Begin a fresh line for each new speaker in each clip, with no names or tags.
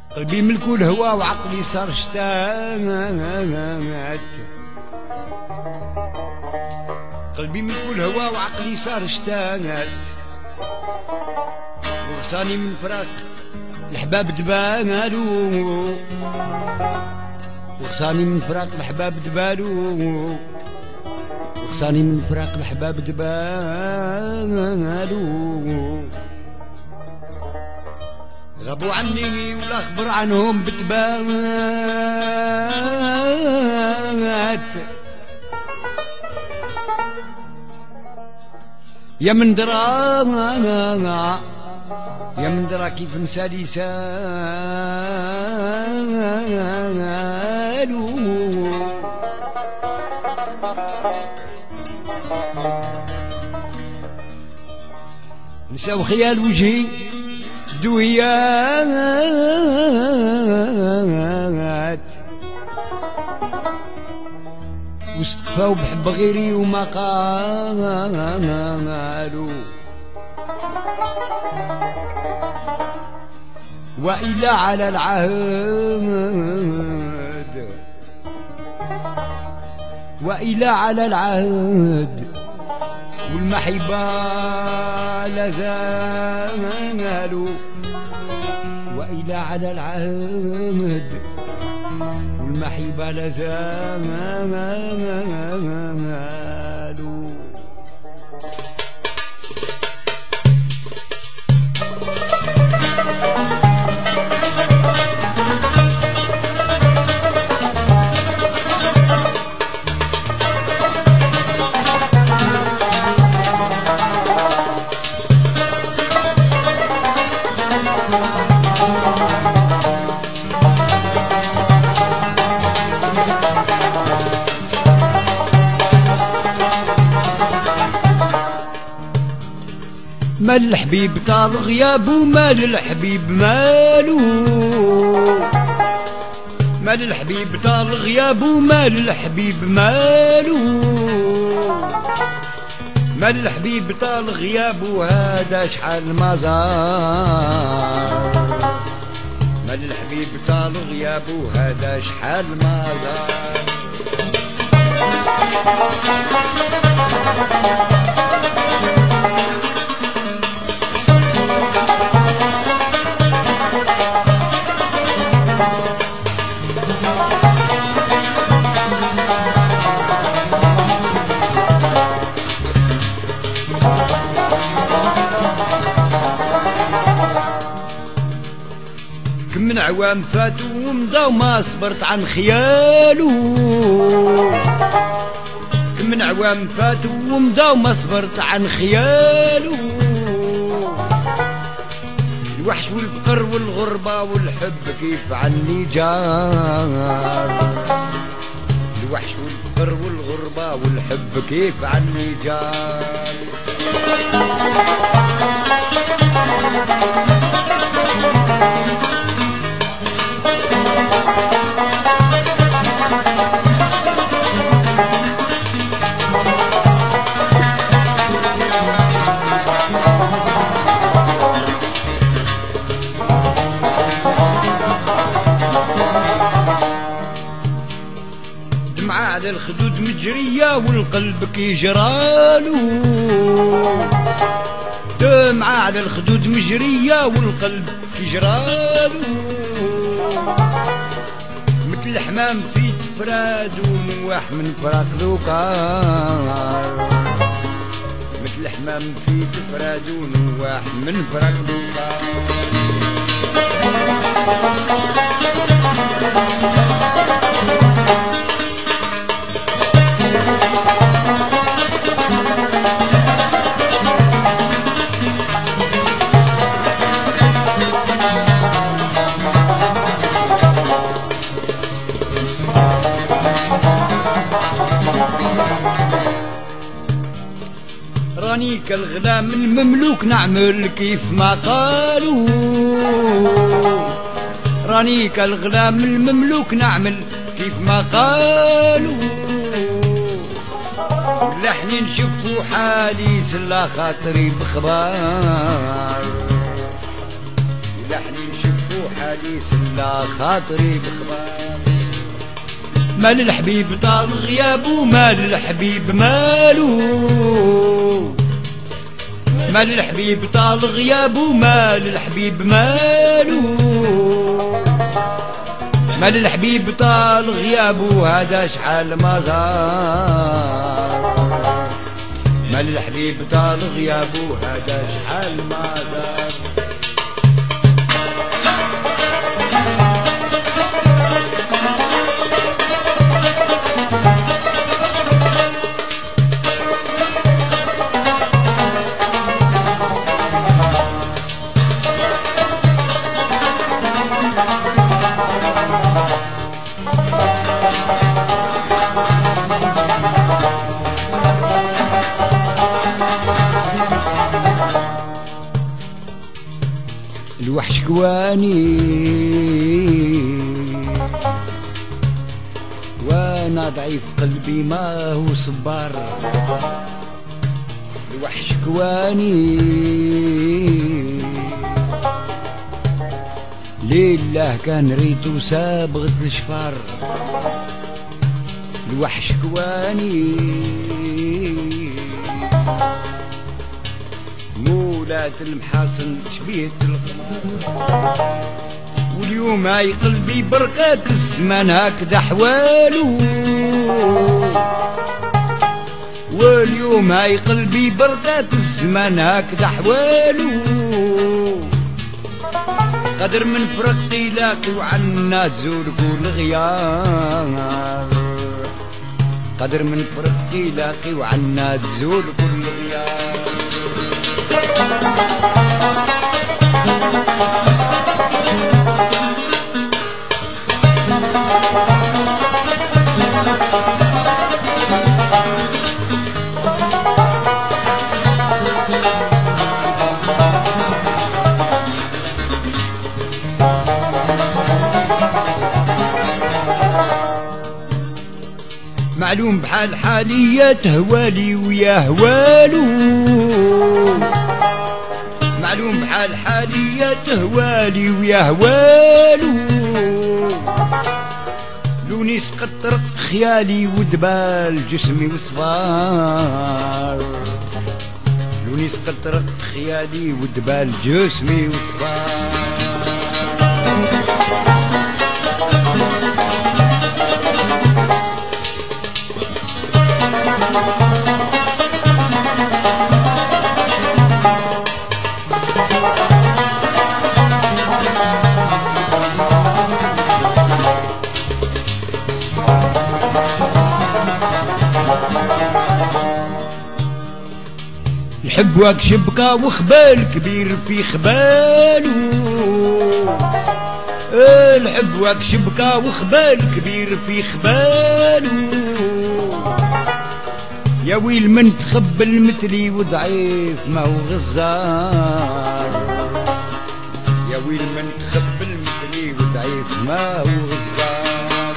قلبي ملك الهوى وعقلي صار شتات، قلبي ملك الهوى وعقلي صار شتات، وغصاني من فراق الحباب دبالو، وغصاني من فراق الحباب دبالو، وغصاني من فراق الحباب دبالو، غابوا عني ولا خبر عنهم بتبات، يا من درا يا من درا كيف نسالي سالو، نساو خيال وجهي دويات، واستقفاو بحب غيري وما قالوا، وإلا على العهد، وإلا على العهد والمحبة لازالوا، وإلا على العهد والمحبة لازالوا. مال الحبيب طال غيابو، مال الحبيب مالو، مال الحبيب طال غيابو، مال الحبيب مالو، مال الحبيب طال غيابو، هذا شحال ما زار، مال الحبيب طال غيابو، هذا شحال ما زار. كم من عوام فاتوا ومضى وما صبرت عن خيالو، كم من عوام فاتوا ومضى وما صبرت عن خيالو، الوحش والفقر والغربة والحب كيف عني جار، الوحش والفقر والغربة والحب كيف عني جار. دمعة على الخدود مجرية والقلب كيجرالو، دمعة على الخدود مجرية والقلب كيجرالو، مثل الحمام في تفراد ونواح من فراق ذوكار، مثل الحمام في تفراد ونواح من فراق ذوكار. راني كالغلام المملوك نعمل كيف ما قالوا، راني كالغلام المملوك نعمل كيف ما قالوا، لحني نشوفوا حالي سلا خاطري بخبار، لحني نشوفوا حالي سلا خاطري بخبار. مال الحبيب طال غيابو مال الحبيب مالو، مال الحبيب طال غيابو مال الحبيب مالو، مال الحبيب طال غيابو هذا شحال ما زار. مال الحبيب طال غيابو هذا شحال ما زار. الوحش كواني وانا ضعيف قلبي ما هو صبار. الوحش كواني لله كان ريتو سابغة الشفار. الوحش كواني مولات المحاصن شبيهة القمر. واليوم هاي قلبي بركات الزمان هكذا حوالو. واليوم هاي قلبي بركات الزمان هكذا حوالو. قدر من فرق يلاقي وعنا تزول كل غيار. قدر من فرق يلاقي وعنا تزول كل غيار. معلوم بحال حالية تهوالي ويا هوالو. معلوم بحال حالية تهوالي ويا هوالو. لوني سقط طرق خيالي ودبال جسمي وصفار. لوني سقط طرق خيالي ودبال جسمي وصفار. الحب واك شبكة وخبال كبير في خبالو. الحب واك شبكة وخبال كبير في خبالو. يا ويل من تخبل مثلي وضعيف ما هو غزار. يا ويل من تخبل مثلي وضعيف ما هو غزار.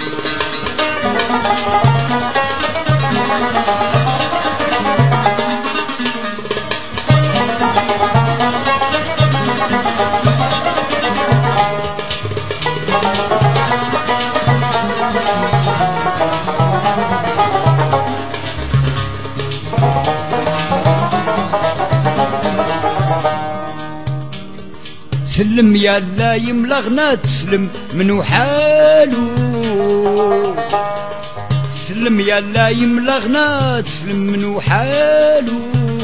سلم يا لا يملغنا تسلم منو حالو. سلم يا لا يملغنا تسلم منو حالو.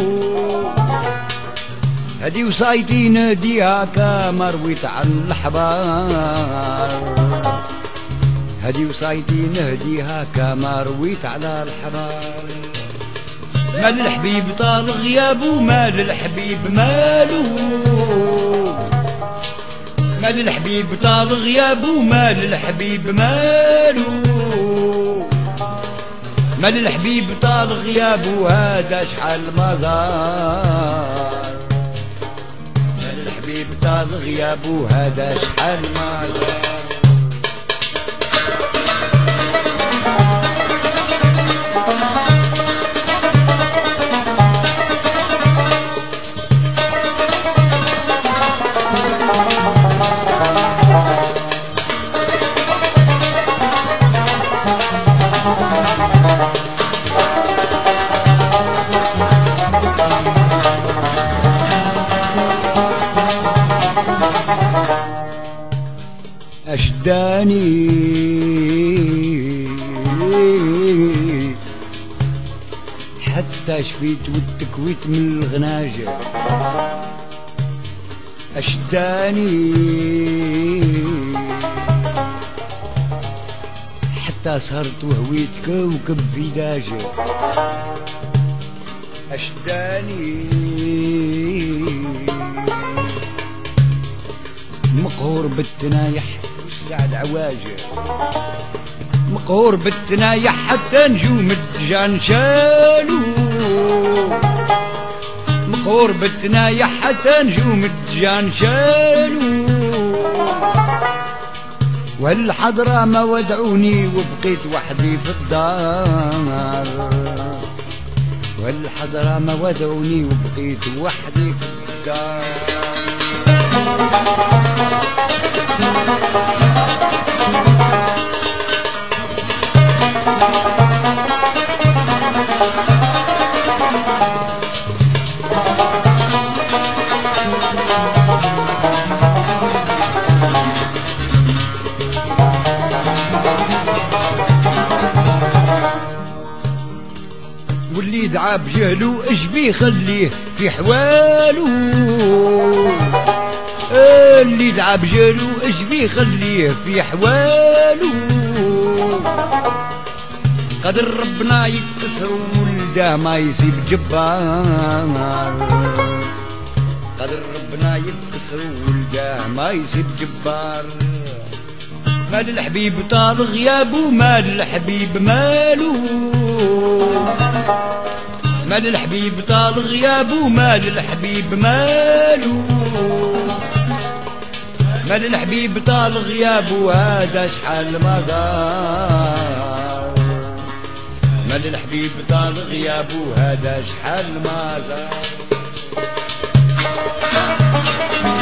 هدي وصايتي ناديها كما رويت عن الحبار. هدي وصايتي نهديها كما رويت على الحبار. مال الحبيب طال غيابو مال الحبيب مالو. مال الحبيب طال غيابو مال الحبيب مالو. مال الحبيب طال غيابو هذا شحال ما زار. مال الحبيب طال غيابو هذا شحال ما زار. أشداني حتى شفيت والتكويت من الغناجة أشداني حتى صرت وهويت كوكب في داجة أشداني مقهور بالتنايح وسعد عواجه مقهور بالتنايح حتى نجوم الدجان شالو مقهور بالتنايح حتى نجوم الدجان شالو والحضرة ما ودعوني وبقيت وحدي في الدار والحضرة ما ودعوني وبقيت وحدي في الدار واللي دعا بجهلو اش بيخليه في حوالو اللي دعا بجهلو اش بيخليه في حوالو قدر ربنا يكسر ولده ما يسيب جبار قدر ربنا يكسر ولده ما يسيب جبار مال الحبيب طال غيابه مال الحبيب مالو مال الحبيب طال غيابه مال الحبيب مالو مال الحبيب طال غيابه هذا شحال ما دار مال الحبيب طال غيابه هذا شحال ما دار